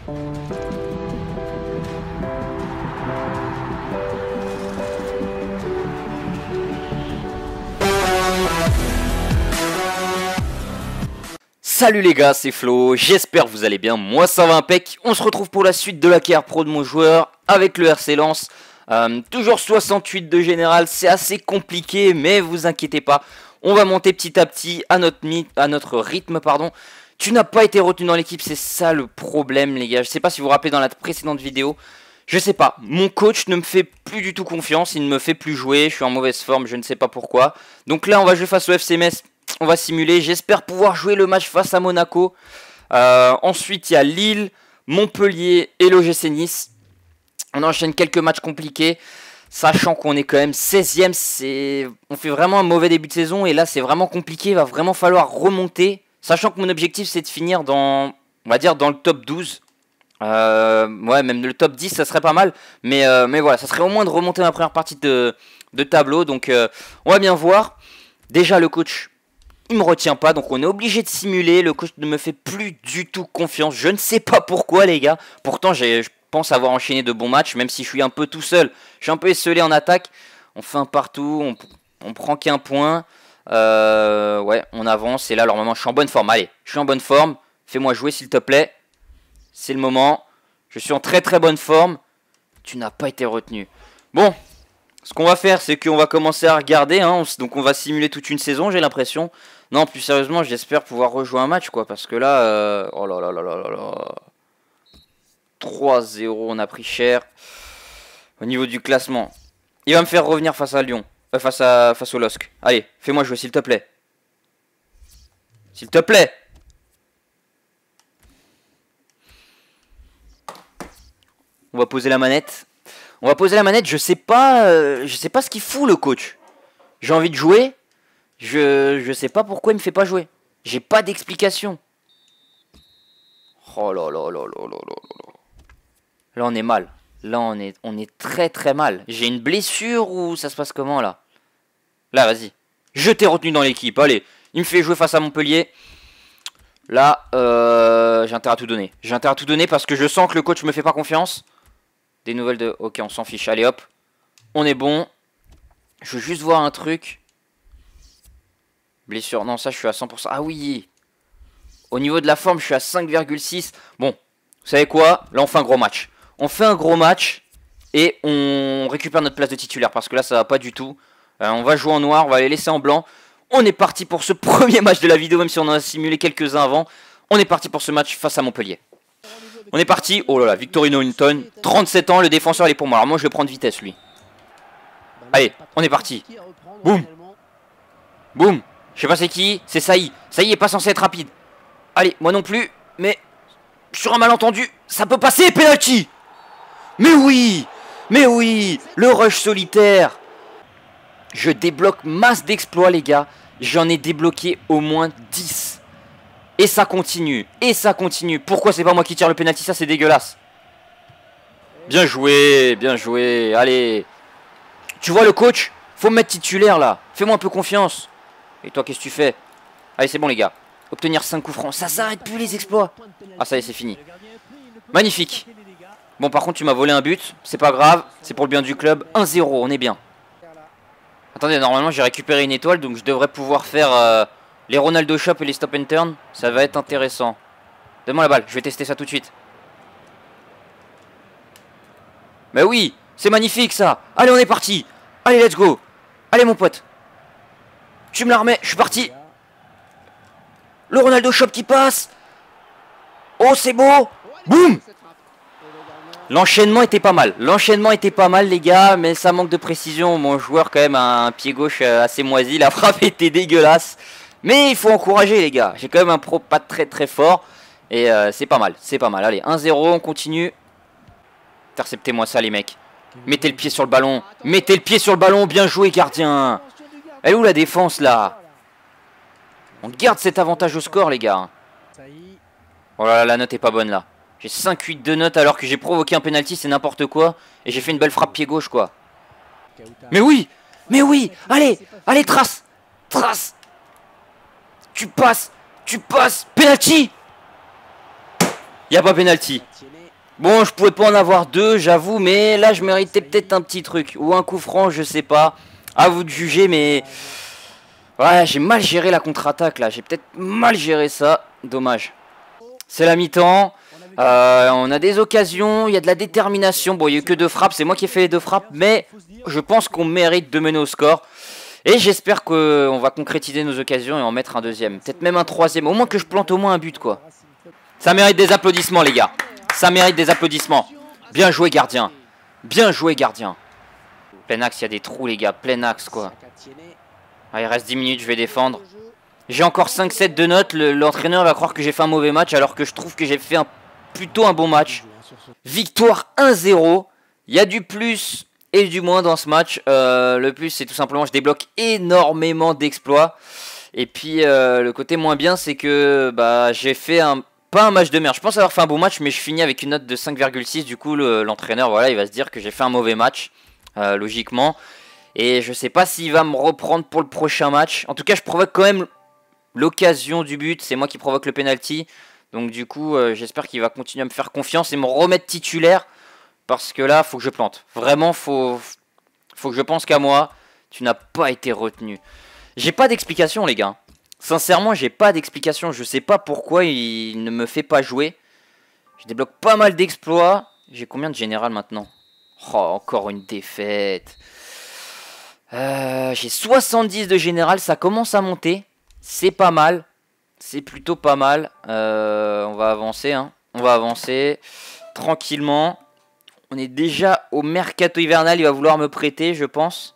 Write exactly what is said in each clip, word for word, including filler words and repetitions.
Salut les gars, c'est Flo, j'espère que vous allez bien, moi ça va impec. On se retrouve pour la suite de la carrière pro de mon joueur avec le R C Lens. euh, Toujours soixante-huit de général, c'est assez compliqué mais vous inquiétez pas. On va monter petit à petit à notre, à notre rythme. pardon. Tu n'as pas été retenu dans l'équipe, c'est ça le problème les gars. Je sais pas si vous vous rappelez dans la précédente vidéo. Je sais pas, mon coach ne me fait plus du tout confiance, il ne me fait plus jouer, je suis en mauvaise forme, je ne sais pas pourquoi. Donc là on va jouer face au F C Metz. On va simuler, j'espère pouvoir jouer le match face à Monaco. Euh, ensuite, il y a Lille, Montpellier et l'O G C Nice. On enchaîne quelques matchs compliqués, sachant qu'on est quand même seizième. On fait vraiment un mauvais début de saison et là, c'est vraiment compliqué. Il va vraiment falloir remonter, sachant que mon objectif, c'est de finir dans, on va dire, dans le top douze. Euh, ouais, même le top dix, ça serait pas mal. Mais, euh, mais voilà, ça serait au moins de remonter ma première partie de, de tableau. Donc, euh, on va bien voir. Déjà, le coach... il me retient pas, donc on est obligé de simuler. Le coach ne me fait plus du tout confiance. Je ne sais pas pourquoi les gars. Pourtant je pense avoir enchaîné de bons matchs. Même si je suis un peu tout seul. Je suis un peu esselé en attaque. On fait un partout. On, on prend qu'un point. euh, Ouais on avance. Et là normalement je suis en bonne forme. Allez je suis en bonne forme. Fais-moi jouer s'il te plaît. C'est le moment. Je suis en très très bonne forme. Tu n'as pas été retenu. Bon, ce qu'on va faire, c'est qu'on va commencer à regarder, hein, donc on va simuler toute une saison, j'ai l'impression. Non, plus sérieusement, j'espère pouvoir rejouer un match, quoi, parce que là, euh, oh là là là là là là, trois zéro, on a pris cher. Au niveau du classement, il va me faire revenir face à Lyon, euh, face à face au L O S C. Allez, fais-moi jouer, s'il te plaît. S'il te plaît. On va poser la manette. On va poser la manette, je sais pas, euh, je sais pas ce qu'il fout le coach. J'ai envie de jouer, je, je sais pas pourquoi il me fait pas jouer. J'ai pas d'explication. Oh là là là là là là là. Là on est mal, là on est, on est très très mal. J'ai une blessure ou ça se passe comment là? Là vas-y, je t'ai retenu dans l'équipe, allez. Il me fait jouer face à Montpellier. Là, euh, j'ai intérêt à tout donner. J'ai intérêt à tout donner parce que je sens que le coach me fait pas confiance. Des nouvelles de... Ok, on s'en fiche. Allez, hop. On est bon. Je veux juste voir un truc. Blessure. Non, ça, je suis à cent pour cent. Ah oui. Au niveau de la forme, je suis à cinq virgule six. Bon, vous savez quoi? Là, on fait un gros match. On fait un gros match. Et on récupère notre place de titulaire. Parce que là, ça va pas du tout. Euh, on va jouer en noir. On va les laisser en blanc. On est parti pour ce premier match de la vidéo. Même si on en a simulé quelques-uns avant. On est parti pour ce match face à Montpellier. On est parti, oh là là, Victorino Hinton, trente-sept ans, le défenseur il est pour moi. Alors moi je vais prendre vitesse lui. Allez, on est parti. Boum. Boum. Je sais pas c'est qui, c'est Saï. Saï est pas censé être rapide. Allez, moi non plus, mais sur un malentendu, ça peut passer, penalty. Mais oui, mais oui, le rush solitaire. Je débloque masse d'exploits les gars. J'en ai débloqué au moins dix. Et ça continue, et ça continue. Pourquoi c'est pas moi qui tire le penalty? Ça c'est dégueulasse. Bien joué, bien joué. Allez. Tu vois le coach? Faut me mettre titulaire là. Fais-moi un peu confiance. Et toi qu'est-ce que tu fais? Allez c'est bon les gars. Obtenir cinq coups francs. Ça s'arrête plus les exploits. Ah ça y est c'est fini. Magnifique. Bon par contre tu m'as volé un but. C'est pas grave, c'est pour le bien du club. un zéro, on est bien. Attendez, normalement j'ai récupéré une étoile. Donc je devrais pouvoir faire... Euh... les Ronaldo Shop et les Stop and Turn, ça va être intéressant. Donne-moi la balle, je vais tester ça tout de suite. Mais oui, c'est magnifique ça. Allez, on est parti. Allez, let's go. Allez, mon pote. Tu me la remets, je suis parti. Le Ronaldo Shop qui passe. Oh, c'est beau. Boum. L'enchaînement était pas mal. L'enchaînement était pas mal, les gars, mais ça manque de précision. Mon joueur, quand même, a un pied gauche assez moisi. La frappe était dégueulasse. Mais il faut encourager les gars. J'ai quand même un pro pas très très fort. Et euh, c'est pas mal, c'est pas mal. Allez, un zéro, on continue. Interceptez-moi ça les mecs. Mettez le pied sur le ballon. Mettez le pied sur le ballon, bien joué gardien. Elle est où la défense là? On garde cet avantage au score les gars. Oh là là, la note est pas bonne là. J'ai cinq huit de note alors que j'ai provoqué un penalty, c'est n'importe quoi. Et j'ai fait une belle frappe pied gauche quoi. Mais oui, mais oui. Allez, allez trace. Trace. Tu passes, tu passes, penalty. Il n'y a pas penalty. Bon, je pouvais pas en avoir deux, j'avoue, mais là, je méritais peut-être un petit truc. Ou un coup franc, je sais pas. À vous de juger, mais... Ouais, j'ai mal géré la contre-attaque, là. J'ai peut-être mal géré ça. Dommage. C'est la mi-temps. Euh, on a des occasions, il y a de la détermination. Bon, il n'y a eu que deux frappes, c'est moi qui ai fait les deux frappes. Mais je pense qu'on mérite de mener au score. Et j'espère qu'on va concrétiser nos occasions et en mettre un deuxième. Peut-être même un troisième. Au moins que je plante au moins un but, quoi. Ça mérite des applaudissements, les gars. Ça mérite des applaudissements. Bien joué, gardien. Bien joué, gardien. Plein axe, il y a des trous, les gars. Plein axe, quoi. Ah, il reste dix minutes, je vais défendre. J'ai encore cinq sept de notes. L'entraîneur va croire que j'ai fait un mauvais match alors que je trouve que j'ai fait un, plutôt un bon match. Victoire un zéro. Il y a du plus et du moins dans ce match. Euh, le plus, c'est tout simplement je débloque énormément d'exploits. Et puis, euh, le côté moins bien, c'est que bah, j'ai fait un... Pas un match de merde. Je pense avoir fait un bon match, mais je finis avec une note de cinq virgule six. Du coup, l'entraîneur, le, voilà, il va se dire que j'ai fait un mauvais match, euh, logiquement. Et je sais pas s'il va me reprendre pour le prochain match. En tout cas, je provoque quand même l'occasion du but. C'est moi qui provoque le penalty. Donc du coup, euh, j'espère qu'il va continuer à me faire confiance et me remettre titulaire. Parce que là, faut que je plante. Vraiment, faut, faut que je pense qu'à moi. Tu n'as pas été retenu. J'ai pas d'explication, les gars. Sincèrement, j'ai pas d'explication. Je sais pas pourquoi il ne me fait pas jouer. Je débloque pas mal d'exploits. J'ai combien de général maintenant? Oh, encore une défaite. Euh, j'ai soixante-dix de général. Ça commence à monter. C'est pas mal. C'est plutôt pas mal. Euh, on va avancer. Hein. On va avancer tranquillement. On est déjà au mercato hivernal. Il va vouloir me prêter, je pense.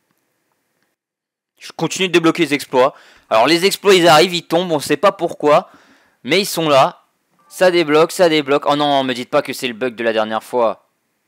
Je continue de débloquer les exploits. Alors les exploits ils arrivent, ils tombent, on sait pas pourquoi. Mais ils sont là. Ça débloque, ça débloque. Oh non, me dites pas que c'est le bug de la dernière fois.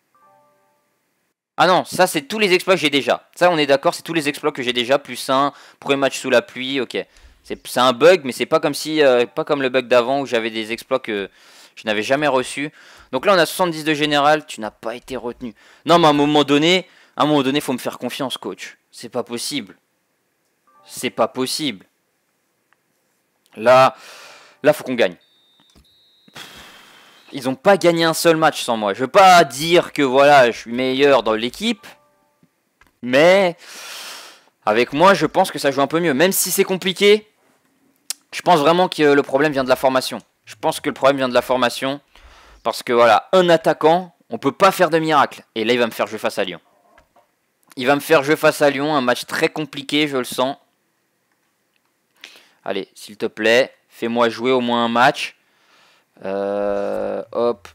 Ah non, ça c'est tous les exploits que j'ai déjà. Ça on est d'accord, c'est tous les exploits que j'ai déjà. Plus un, premier match sous la pluie, ok. C'est un bug, mais c'est pas comme si, euh, pas comme le bug d'avant où j'avais des exploits que je n'avais jamais reçus. Donc là on a soixante-dix de général, tu n'as pas été retenu. Non mais à un moment donné, à un moment donné faut me faire confiance coach. C'est pas possible. C'est pas possible. Là, là faut qu'on gagne. Ils n'ont pas gagné un seul match sans moi. Je veux pas dire que voilà, je suis meilleur dans l'équipe. Mais avec moi, je pense que ça joue un peu mieux. Même si c'est compliqué, je pense vraiment que le problème vient de la formation. Je pense que le problème vient de la formation. Parce que voilà, un attaquant, on peut pas faire de miracle. Et là, il va me faire jouer face à Lyon. Il va me faire jouer face à Lyon. Un match très compliqué, je le sens. Allez, s'il te plaît, fais-moi jouer au moins un match. Euh, hop.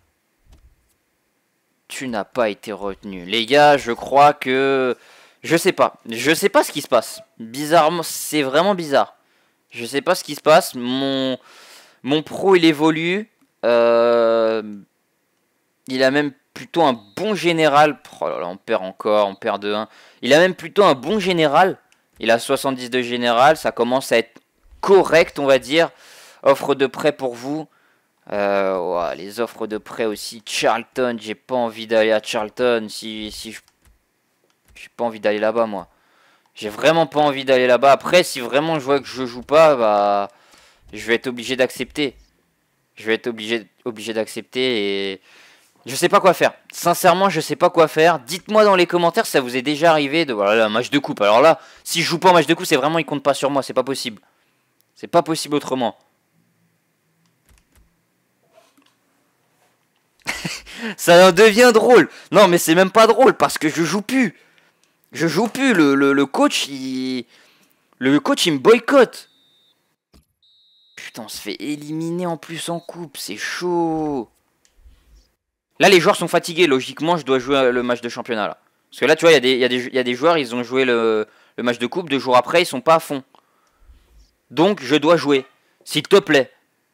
Tu n'as pas été retenu. Les gars, je crois que... Je sais pas. Je sais pas ce qui se passe. Bizarrement, c'est vraiment bizarre. Je sais pas ce qui se passe. Mon, Mon pro, il évolue. Euh... Il a même plutôt un bon général. Oh là là, on perd encore, on perd de un. Il a même plutôt un bon général. Il a soixante-dix de général. Ça commence à être correct, on va dire. Offre de prêt pour vous. Euh, ouais, les offres de prêt aussi. Charlton, j'ai pas envie d'aller à Charlton. Si, si je... J'ai pas envie d'aller là-bas, moi. J'ai vraiment pas envie d'aller là-bas. Après, si vraiment je vois que je joue pas, bah... Je vais être obligé d'accepter. Je vais être obligé, obligé d'accepter et... Je sais pas quoi faire. Sincèrement, je sais pas quoi faire. Dites-moi dans les commentaires si ça vous est déjà arrivé de... Voilà, un match de coupe. Alors là, si je joue pas en match de coupe, c'est vraiment... Il compte pas sur moi, c'est pas possible. C'est pas possible autrement. Ça en devient drôle. Non, mais c'est même pas drôle parce que je joue plus. Je joue plus. Le, le, le coach, il... Le coach, il me boycotte. Putain, on se fait éliminer en plus en coupe. C'est chaud. Là, les joueurs sont fatigués. Logiquement, je dois jouer le match de championnat, là. Parce que là, tu vois, il y, y, y a des joueurs, ils ont joué le, le match de coupe. Deux jours après, ils sont pas à fond. Donc, je dois jouer. S'il te plaît.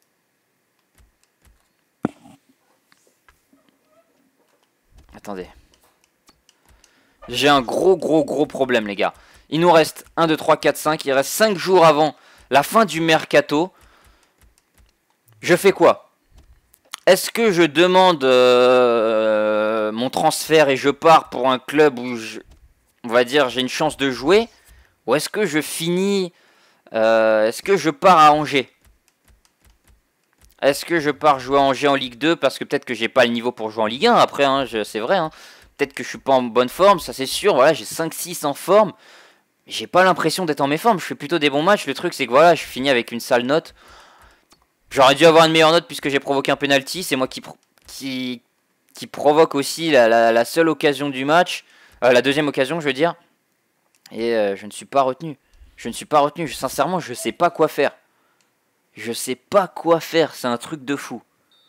Attendez. J'ai un gros, gros, gros problème, les gars. Il nous reste un, deux, trois, quatre, cinq. Il reste cinq jours avant la fin du mercato. Je fais quoi? Est-ce que je demande euh, mon transfert et je pars pour un club où, je, on va dire, j'ai une chance de jouer? Ou est-ce que je finis... Euh, est-ce que je pars à Angers? Est-ce que je pars jouer à Angers en Ligue deux? Parce que peut-être que j'ai pas le niveau pour jouer en Ligue un après, hein, c'est vrai. Hein. Peut-être que je suis pas en bonne forme, ça c'est sûr. Voilà, j'ai cinq six en forme. Mais j'ai pas l'impression d'être en mes formes. Je fais plutôt des bons matchs. Le truc c'est que voilà, je finis avec une sale note. J'aurais dû avoir une meilleure note puisque j'ai provoqué un penalty. C'est moi qui, pro qui, qui provoque aussi la, la, la seule occasion du match. Euh, la deuxième occasion, je veux dire. Et euh, je ne suis pas retenu. Je ne suis pas retenu. Je, sincèrement, je sais pas quoi faire. Je sais pas quoi faire, c'est un truc de fou.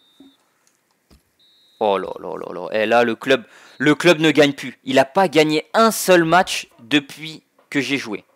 Oh là là là là. Et là, le club, le club ne gagne plus. Il n'a pas gagné un seul match depuis que j'ai joué.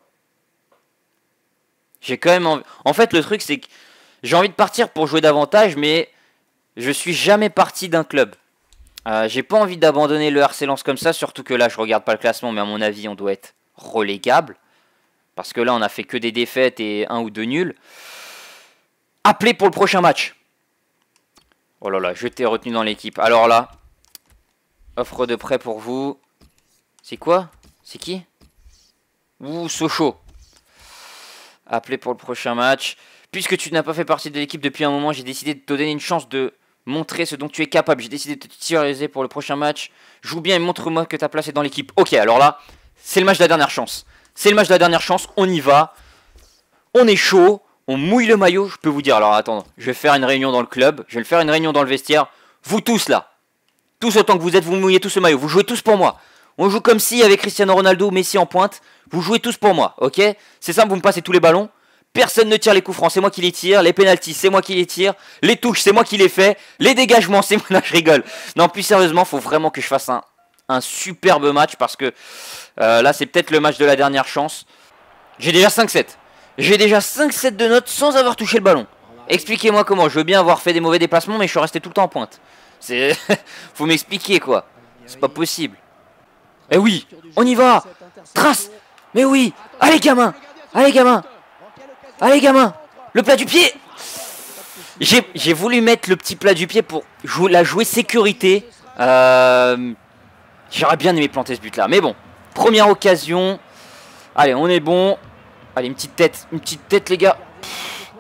J'ai quand même envie... En fait, le truc, c'est que j'ai envie de partir pour jouer davantage, mais je suis jamais parti d'un club. Euh, j'ai pas envie d'abandonner le R C Lens comme ça, surtout que là, je regarde pas le classement, mais à mon avis, on doit être relégable. Parce que là, on a fait que des défaites et un ou deux nuls. Appelé pour le prochain match. Oh là là, je t'ai retenu dans l'équipe. Alors là, offre de prêt pour vous. C'est quoi? C'est qui? Ouh, Sochaux. Appelé pour le prochain match. Puisque tu n'as pas fait partie de l'équipe depuis un moment, j'ai décidé de te donner une chance de montrer ce dont tu es capable. J'ai décidé de te titulariser pour le prochain match. Joue bien et montre-moi que ta place est dans l'équipe. Ok, alors là, c'est le match de la dernière chance. C'est le match de la dernière chance, on y va. On est chaud. On mouille le maillot, je peux vous dire. Alors attends, je vais faire une réunion dans le club. Je vais faire une réunion dans le vestiaire. Vous tous là. Tous autant que vous êtes, vous mouillez tous le maillot. Vous jouez tous pour moi. On joue comme si avec Cristiano Ronaldo ou Messi en pointe. Vous jouez tous pour moi, ok? C'est simple, vous me passez tous les ballons. Personne ne tire les coups francs, c'est moi qui les tire. Les pénaltys, c'est moi qui les tire. Les touches, c'est moi qui les fais. Les dégagements, c'est moi. Non, je rigole. Non, plus sérieusement, faut vraiment que je fasse un, un superbe match. Parce que euh, là, c'est peut-être le match de la dernière chance. J'ai déjà cinq sept. J'ai déjà cinq sept de notes sans avoir touché le ballon. Expliquez-moi comment. Je veux bien avoir fait des mauvais déplacements, mais je suis resté tout le temps en pointe. C'est... Faut m'expliquer, quoi. C'est pas possible. Eh oui, on y va. Trace. Mais oui. Allez, gamin. Allez, gamin. Allez, gamin. Le plat du pied. J'ai voulu mettre le petit plat du pied pour jouer, la jouer sécurité. Euh, J'aurais bien aimé planter ce but-là. Mais bon, première occasion. Allez, on est bon. Allez, une petite tête, une petite tête, les gars. Pff.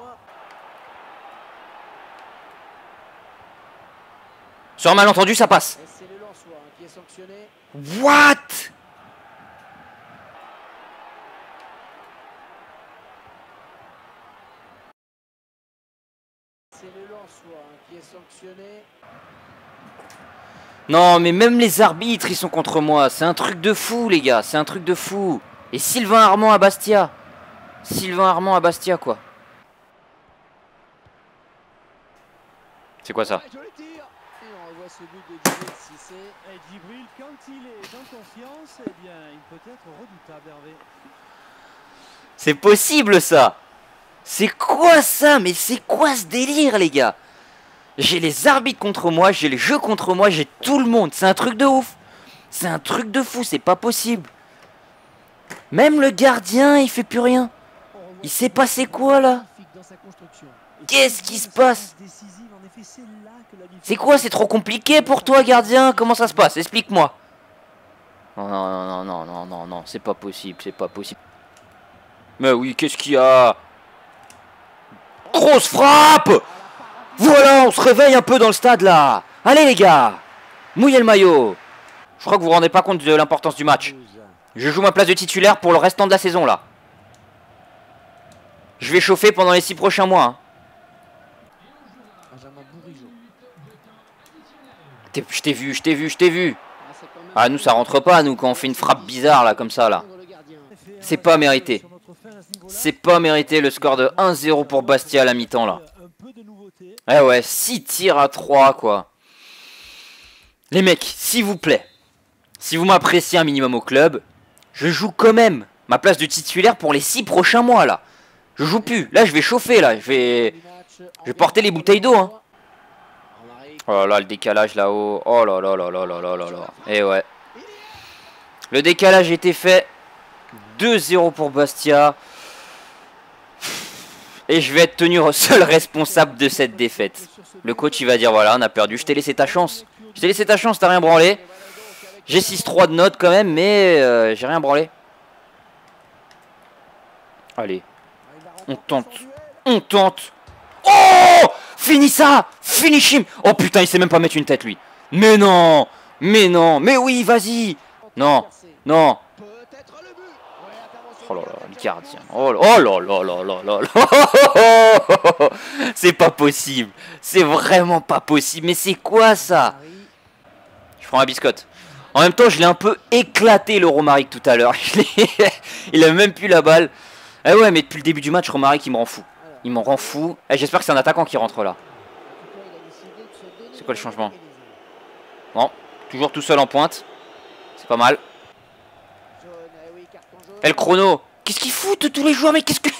Sur un malentendu, ça passe. What? Non, mais même les arbitres, ils sont contre moi. C'est un truc de fou, les gars. C'est un truc de fou. Et Sylvain Armand à Bastia. Sylvain Armand à Bastia, quoi. C'est quoi ça? C'est possible, ça. C'est quoi ça? Mais c'est quoi ce délire, les gars? J'ai les arbitres contre moi, j'ai les jeux contre moi, j'ai tout le monde. C'est un truc de ouf. C'est un truc de fou, c'est pas possible. Même le gardien, il fait plus rien. Il s'est passé quoi, là? Qu'est-ce qui se passe? C'est quoi? C'est trop compliqué pour toi, gardien? Comment ça se passe? Explique-moi. Non, non, non, non, non, non, non, c'est pas possible, c'est pas possible. Mais oui, qu'est-ce qu'il y a? Grosse frappe! Voilà, on se réveille un peu dans le stade, là. Allez, les gars, mouillez le maillot. Je crois que vous vous rendez pas compte de l'importance du match. Je joue ma place de titulaire pour le restant de la saison, là. Je vais chauffer pendant les six prochains mois. Hein. Je t'ai vu, je t'ai vu, je t'ai vu. Ah, nous, ça rentre pas, nous, quand on fait une frappe bizarre, là, comme ça, là. C'est pas mérité. C'est pas mérité le score de un zéro pour Bastia à la mi-temps, là. Eh ouais, six tirs à trois, quoi. Les mecs, s'il vous plaît, si vous m'appréciez un minimum au club, je joue quand même ma place de titulaire pour les six prochains mois, là. Je joue plus. Là, je vais chauffer, là. Je vais, je vais porter les bouteilles d'eau, hein. Oh là là, le décalage là-haut. Oh là là là là là là là là. Et ouais. Le décalage était fait. deux zéro pour Bastia. Et je vais être tenu seul responsable de cette défaite. Le coach, il va dire, voilà, on a perdu. Je t'ai laissé ta chance. Je t'ai laissé ta chance, t'as rien branlé. J'ai six trois de notes quand même, mais euh, j'ai rien branlé. Allez. On tente. On tente. Oh, finis ça. Finish him. Oh putain, il sait même pas mettre une tête, lui. Mais non. Mais non. Mais oui, vas-y. Non. Non. Oh là là, le gardien. Oh là oh là là là là là là. C'est pas possible. C'est vraiment pas possible. Mais c'est quoi ça? Je prends la biscotte. En même temps, je l'ai un peu éclaté le Romaric tout à l'heure. Il a même plus la balle. Eh ouais, mais depuis le début du match, Romaric il me rend fou. Il m'en rend fou. Eh, j'espère que c'est un attaquant qui rentre là. C'est quoi le changement? Bon, toujours tout seul en pointe. C'est pas mal. Eh, le chrono. Qu'est-ce qu'ils foutent tous les joueurs? Mais qu'est-ce que...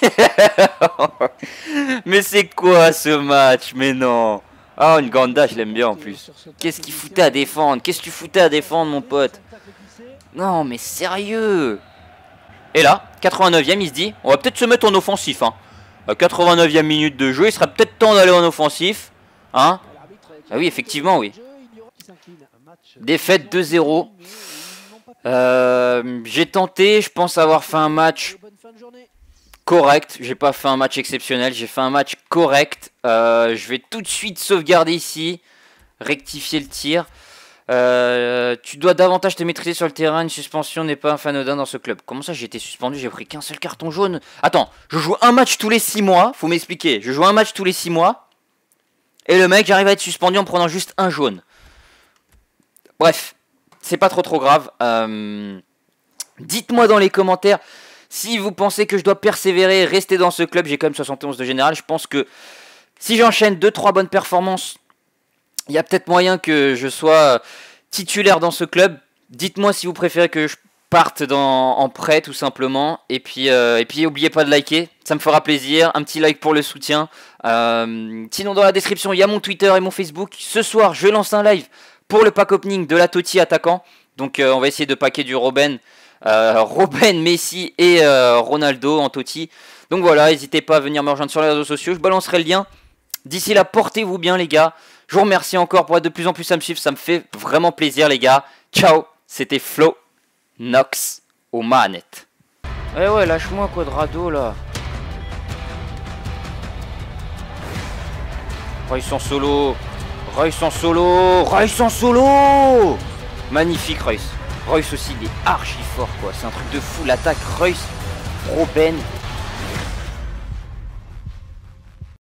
Mais c'est quoi ce match? Mais non. Ah, une Ganda, je l'aime bien en plus. Qu'est-ce qu'il foutait à défendre? Qu'est-ce que tu foutais à défendre, mon pote? Non, mais sérieux. Et là, quatre-vingt-neuvième, il se dit, on va peut-être se mettre en offensif. Hein. À quatre-vingt-neuvième minute de jeu, il sera peut-être temps d'aller en offensif. Hein? Ah oui, effectivement, oui. Défaite deux zéro. Euh, j'ai tenté, je pense avoir fait un match correct. J'ai pas fait un match exceptionnel, j'ai fait un match correct. Euh, je vais tout de suite sauvegarder ici, rectifier le tir. Euh, tu dois davantage te maîtriser sur le terrain, une suspension n'est pas un fanodin dans ce club. Comment ça j'ai été suspendu, j'ai pris qu'un seul carton jaune? Attends, je joue un match tous les six mois, faut m'expliquer. Je joue un match tous les six mois, et le mec j'arrive à être suspendu en prenant juste un jaune. Bref. C'est pas trop trop grave. Euh, Dites-moi dans les commentaires si vous pensez que je dois persévérer, rester dans ce club. J'ai quand même soixante et onze de général. Je pense que si j'enchaîne deux trois bonnes performances, il y a peut-être moyen que je sois titulaire dans ce club. Dites-moi si vous préférez que je parte dans, en prêt tout simplement. Et puis, euh, et puis n'oubliez pas de liker, ça me fera plaisir. Un petit like pour le soutien. Euh, sinon dans la description, il y a mon Twitter et mon Facebook. Ce soir, je lance un live pour le pack opening de la Totti attaquant. Donc euh, on va essayer de packer du Robben, euh, Robben, Messi et euh, Ronaldo en Totti. Donc voilà, n'hésitez pas à venir me rejoindre sur les réseaux sociaux. Je balancerai le lien. D'ici là, portez-vous bien les gars. Je vous remercie encore pour être de plus en plus à me suivre. Ça me fait vraiment plaisir les gars. Ciao, c'était Flo Nox aux manettes. Eh ouais, lâche-moi Quadrado là. Oh, ils sont solo. Reus en solo, Reus en solo. Magnifique Reus. Reus aussi, il est archi fort quoi. C'est un truc de fou l'attaque. Reus, Robben,